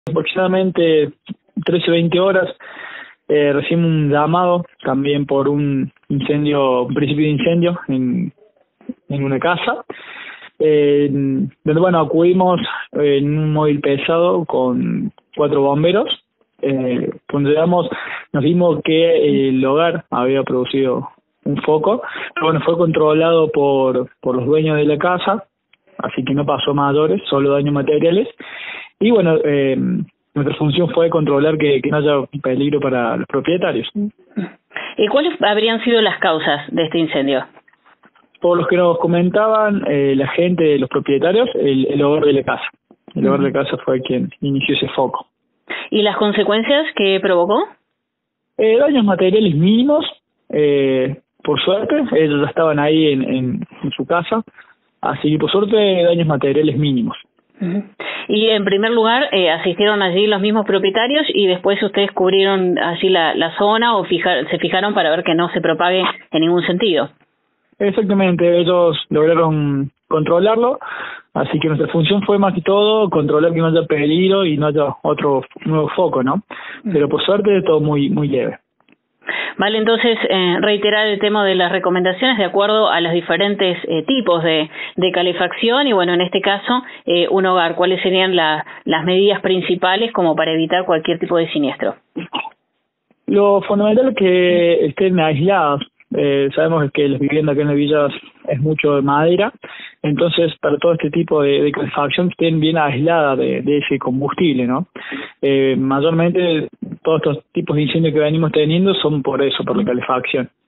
Aproximadamente 13-20 horas recibimos un llamado también por un principio de incendio en una casa, donde bueno, acudimos en un móvil pesado con 4 bomberos. Cuando llegamos nos dimos que el hogar había producido un foco, pero bueno, fue controlado por los dueños de la casa, así que no pasó mayores, solo daños materiales. Y bueno, nuestra función fue controlar que no haya peligro para los propietarios. ¿Y cuáles habrían sido las causas de este incendio? Por los que nos comentaban la gente de los propietarios, el hogar de la casa. El hogar de la casa fue quien inició ese foco. ¿Y las consecuencias que provocó? Daños materiales mínimos, por suerte, ellos ya estaban ahí en su casa, así que por suerte daños materiales mínimos. Y en primer lugar, asistieron allí los mismos propietarios y después ustedes cubrieron allí la zona o se fijaron para ver que no se propague en ningún sentido. Exactamente, ellos lograron controlarlo, así que nuestra función fue más que todo controlar que no haya peligro y no haya otro nuevo foco, ¿no? Pero por suerte todo muy leve. Vale, entonces reiterar el tema de las recomendaciones de acuerdo a los diferentes tipos de calefacción y bueno, en este caso un hogar, ¿cuáles serían las medidas principales como para evitar cualquier tipo de siniestro? Lo fundamental es que estén aisladas. Sabemos que las viviendas acá en las villas es mucho de madera, entonces para todo este tipo de calefacción estén bien aisladas de ese combustible, ¿no? Mayormente todos estos tipos de incendios que venimos teniendo son por eso, por la calefacción.